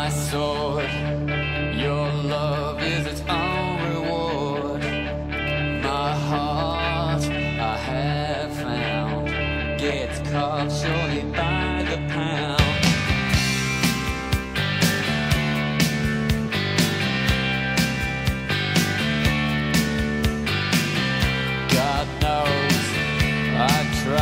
sword. Your love is its own reward. My heart I have found gets carved surely by the pound. God knows I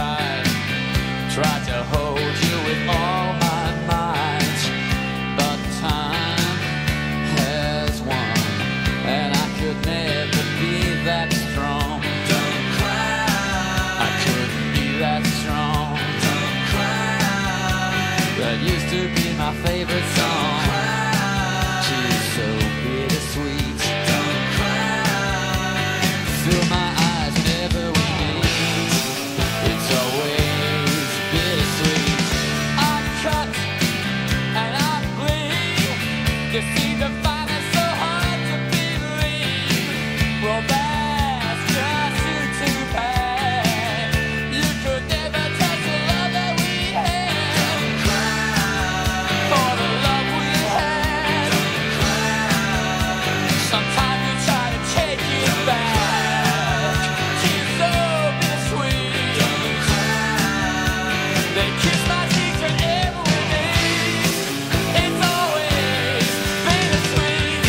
tried to hold you with all my might, but time has won, and I could never be that strong. Don't cry. I couldn't be that strong. Don't cry. That used to be my favorite song. She's so bittersweet. Don't cry. Fill my eyes whenever we meet. It's always bittersweet. I cut and I bleed. You see the fight is so hard to believe. Well, that's just too bad. You could never touch the love that we had. Don't cry for the love we had. Don't cry. Sometimes you try to take it back. She's so bittersweet. Don't cry. They kiss my cheeks whenever we meet. It's always bittersweet.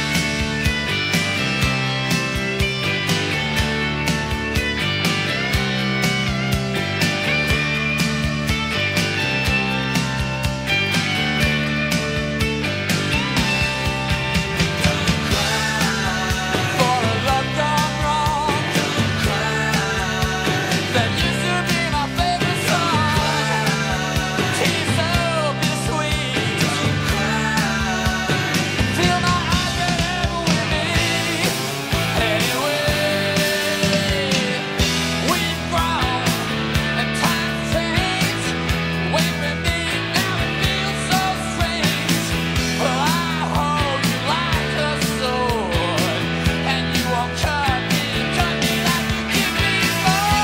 For a love gone wrong. Don't cry. That used to be my favorite song. She's so bittersweet. Don't cry. Feel my eyes whenever we meet. Anyway, we've grown and times change. When we meet now it feels so strange. Well, I hold you like a sword, and you won't cut me like you did before.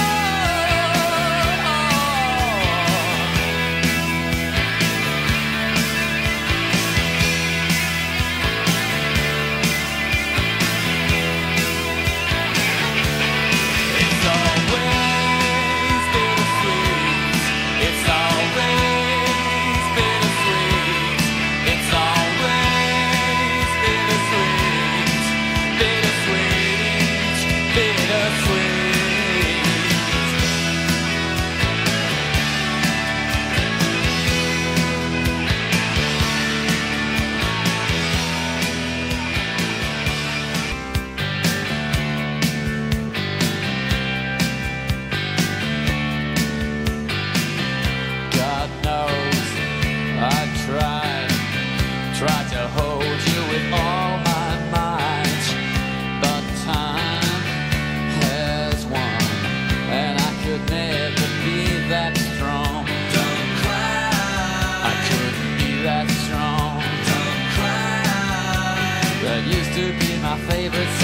It's always bittersweet. It's always bittersweet. It's always bittersweet. Bittersweet. Bittersweet. God knows I tried to hold you with all my might, but time has won, and I could never be that strong. Don't cry. I couldn't be that strong. Don't cry. That used to be my favorite